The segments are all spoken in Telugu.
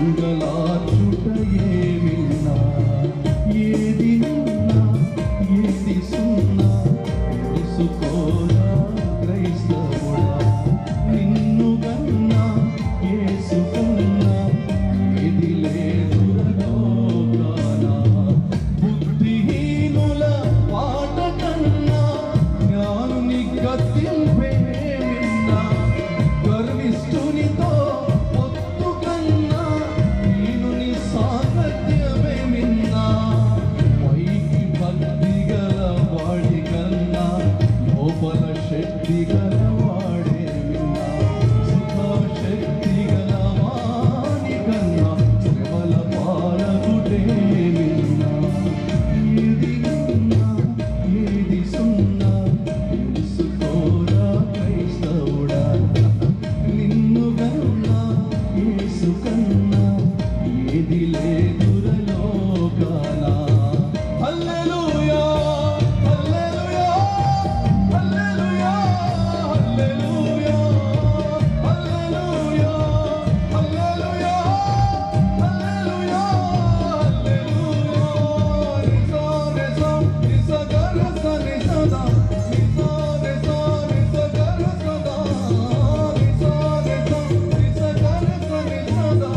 అంగలాచుటయే విన్నా, ఏది నిన్నా ఏది సున్నా తెలుసుకోరా క్రైస్తవుడా, నిన్ను గన్నా యేసుకున్నా ఏది లేదురా లోకాన. బుద్ధిహీనుల పాట కన్నా జ్ఞానుని గద్దింపే విన్నా, గర్విష్ఠునితో పొత్తు కన్నా దీనుని సామర్థ్యమే విన్నా, పైకి భక్తి గల వాడి కన్నా లోపల శక్తి గల వాడే విన్నా, సుఖశక్తి గల వాడి కన్నా శ్రమల పాలకుడే విన్నా. ఏది విన్నా ఏది సున్నా తెలుసుకోరా క్రైస్తవుడా, నిన్ను గన్నా యేసు కన్నా ఏది లేదుర లోకాన. హల్లెలూయా హల్లెలూయా హల్లెలూయా హల్లెలూయా హల్లెలూయా హల్లెలూయా హల్లెలూయా హల్లెలూయా. నిసా నిసా నిసా గరస నిసదా, నిసా నిసా నిసా గరసదా, నిసా నిసా నిసా గరస నిసదా.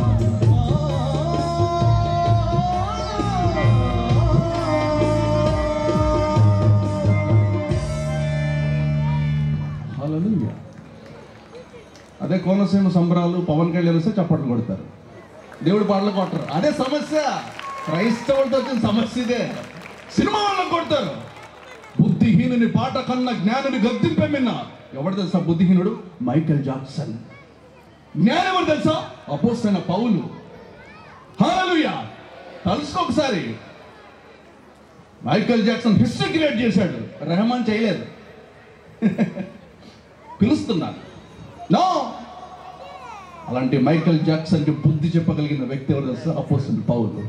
హల్లెలూయా. అదే కోనసీమ సంబరాలు పవన్ కళ్యాణ్ వస్తే చప్పట్లు కొడతారు, దేవుడి పాటలు కొట్టరు. అదే సమస్య, క్రైస్తవులతో వచ్చిన సమస్య ఇదే. సినిమా వాళ్ళని కొడతారు. బుద్ధిహీనుని పాట కన్నా జ్ఞానుని గద్దింపే విన్నా. ఎవరు తెలుసా బుద్ధిహీనుడు? Michael Jackson. జ్ఞానం ఎవరు తెలుసా? అపోస్తలైన పౌలు. హల్లెలూయా. తెలుసుకో ఒకసారి, మైకేల్ జాక్సన్ హిస్టరీ క్రియేట్ చేశాడు, రెహమాన్ చేయలేదు. పిలుస్తున్నారు నో. అలాంటి మైకేల్ జాక్సన్కి బుద్ధి చెప్పగలిగిన వ్యక్తి ఎవరు తెలుసా? అపోస్తలుడు పౌలు.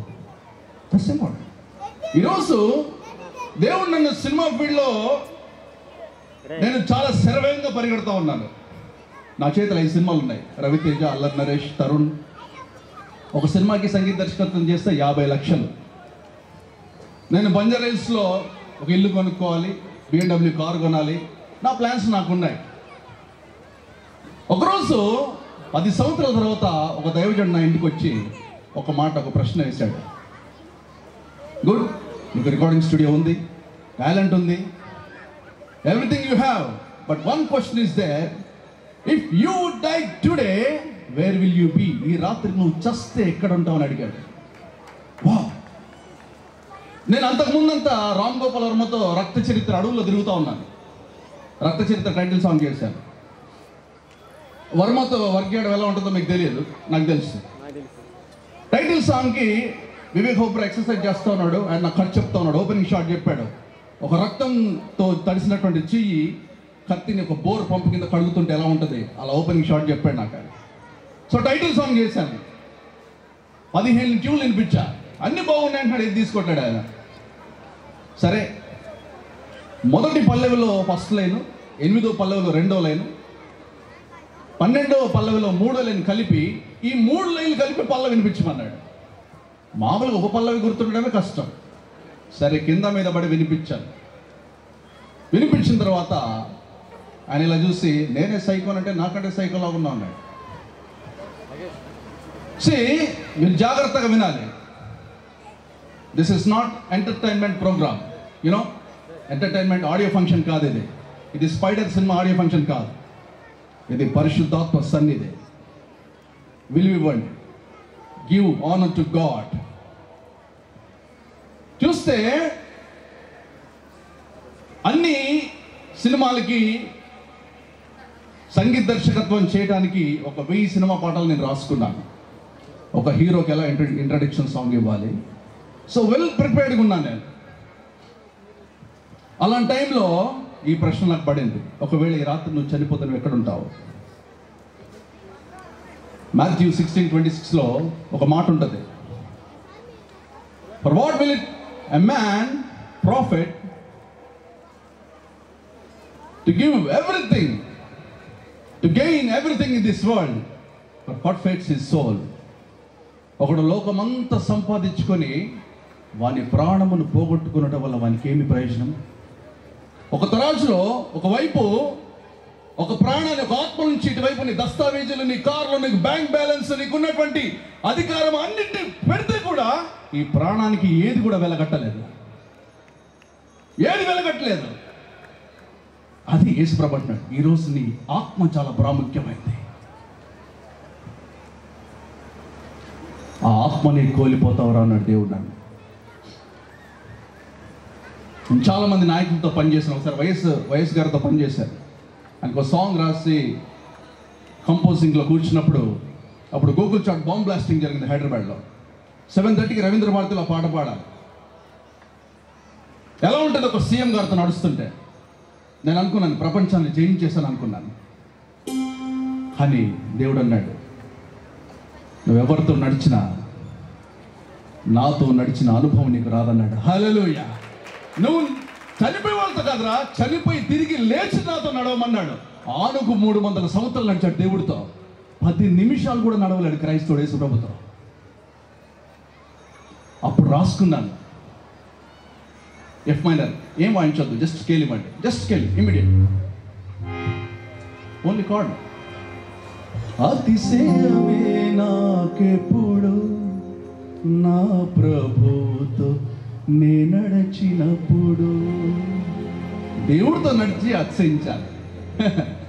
ఈరోజు దేవుడు నన్ను సినిమా ఫీల్డ్లో నేను చాలా శరవేగంగా పరిగెడుతూ ఉన్నాను. నా చేతిలో 5 సినిమాలు ఉన్నాయి. రవితేజ, అల్లరి నరేష్, తరుణ్. ఒక సినిమాకి సంగీత దర్శకత్వం చేస్తే 50 లక్షలు. నేను బంజారాహిల్స్లో ఒక ఇల్లు కొనుక్కోవాలి, BMW కారు కొనాలి. నా ప్లాన్స్ నాకున్నాయి. ఒకరోజు 10 సంవత్సరాల తర్వాత ఒక దైవజనుడు నా ఇంటికి వచ్చి ఒక ప్రశ్న వేశాడు. గుడ్, నీకు రికార్డింగ్ స్టూడియో ఉంది, టాలెంట్ ఉంది, everything you have, but one question is there, if you die today where will you be? ఈ రాత్రి నువ్వు చస్తే ఎక్కడ ఉంటావు అని అడిగాడు. వా, నేను అంతకుముందంతా రామ్ గోపాల్ వర్మతో రక్త చరిత్ర అడవుల్లో తిరుగుతూ ఉన్నాను. రక్త చరిత్ర టైటిల్ సాంగ్ చేశాను. వర్మతో వర్క్ చేయడం ఎలా ఉంటుందో మీకు తెలియదు, నాకు తెలుసు. టైటిల్ సాంగ్కి వివేక్ హోబ్రా ఎక్సర్సైజ్ చేస్తూ ఉన్నాడు, ఆయన నాకు కట్ చెప్తా ఉన్నాడు. ఓపెనింగ్ షాట్ చెప్పాడు. ఒక రక్తంతో తడిసినటువంటి చెయ్యి కత్తిని ఒక బోర్ పంపు కింద కడుగుతుంటే ఎలా ఉంటుంది, అలా ఓపెనింగ్ షాట్ చెప్పాడు నాకు ఆయన. సో టైటిల్ సాంగ్ చేశాను. 15 ట్యూన్లు వినిపించా, అన్ని బాగున్నాయి అంటున్నాడు. ఏది తీసుకొట్టాడు ఆయన. సరే, మొదటి పల్లవిలో ఫస్ట్ లైను, 8వ పల్లవిలో 2వ లైను, 12వ పల్లవిలో 3వ లైన్ కలిపి ఈ 3 లైన్లు కలిపి పల్లవి వినిపించమన్నాడు. మామూలుగా ఒక పల్లవి గుర్తుండడమే కష్టం. సరే, కింద మీద పడి వినిపించాను. వినిపించిన తర్వాత ఆయన ఇలా చూసి, నేనే సైకోన్ అంటే నాకంటే సైకోలా ఉన్నా అన్నాడు. మీరు జాగ్రత్తగా వినాలి. This is not entertainment program, you know. Entertainment audio function కాదు ఇది. ఇది స్పైడర్ సినిమా ఆడియో ఫంక్షన్ కాదు. ఇది పరిశుద్ధాత్మ సన్నిధి. విలువ ఇవ్వండి. Give honour to God. చూస్తే అన్ని సినిమాలకి సంగీత దర్శకత్వం చేయడానికి ఒక 1000 సినిమా పాటలు నేను రాసుకున్నాను. ఒక హీరోకి ఎలా ఇంట్రడక్షన్ సాంగ్ ఇవ్వాలి. సో వెల్ ప్రిపేర్డ్గా ఉన్నాను నేను. అలాంటి టైంలో ఈ ప్రశ్న నాకు పడింది, ఒకవేళ ఈ రాత్రి నువ్వు చనిపోతే నువ్వు ఎక్కడ ఉంటావు? మాథ్యూ 16:26లో ఒక మాట ఉంటుంది. For what will it a man profit to give everything, to gain everything in this world, but what fates his soul? ఒకడు లోకమంతా సంపాదించుకొని వాని ప్రాణమును పోగొట్టుకునడం వల్ల వానికి ఏమి ప్రయోజనం? ఒక తరాజులో ఒకవైపు ఒక ప్రాణాన్ని, ఒక ఆత్మ నుంచి ఇటువైపు నీ దస్తావేజులు, నీ కార్లు, నీకు బ్యాంక్ బ్యాలెన్స్, నీకున్నటువంటి అధికారం అన్నింటినీ పెడితే కూడా ఈ ప్రాణానికి ఏది కూడా వెలగట్టలేదు, ఏది వెలగట్టలేదు. అది యేసుప్రభు అంటున్నాడు, ఈరోజు నీ ఆత్మ చాలా ప్రాముఖ్యమైంది. ఆ ఆత్మని కోల్పోతావురా అన్నాడు దేవుడు నన్ను. చాలామంది నాయకులతో పనిచేసిన, ఒకసారి వైఎస్ గారితో పనిచేశారు. ఆయనకు ఒక సాంగ్ రాసి కంపోజింగ్లో కూర్చున్నప్పుడు, అప్పుడు గూగుల్ చాట్ బాంబ్ బ్లాస్టింగ్ జరిగింది హైదరాబాద్లో. 7:30కి రవీంద్ర భారతిలో పాట పాడాలి. ఎలా ఉంటుంది ఒక సీఎం గారితో నడుస్తుంటే? నేను అనుకున్నాను ప్రపంచాన్ని జయించేసాను అనుకున్నాను. కానీ దేవుడు అన్నాడు, నువ్వెవరితో నడిచినా నాతో నడిచిన అనుభవం నీకు రాదన్నాడు. హల్లెలూయా. నువ్వు చనిపోయే వాళ్ళతో కాదురా, చనిపోయి తిరిగి లేచి నాతో నడవమన్నాడు. ఆనుకు 300 సంవత్సరాలు నడిచాడు దేవుడితో. 10 నిమిషాలు కూడా నడవలేడు క్రైస్తవుడు యేసు ప్రభుతో. అప్పుడు రాసుకున్నాను, ఎఫ్ మైనర్, ఏం వాయించొద్దు, జస్ట్ స్కేల్ ఇవ్వండి, just scale immediate, only chord. అతిశయమే నాకెప్పుడు నా ప్రభుతో నే నడిచినప్పుడు. దేవుడితో నడిచి అతిశయించాలి.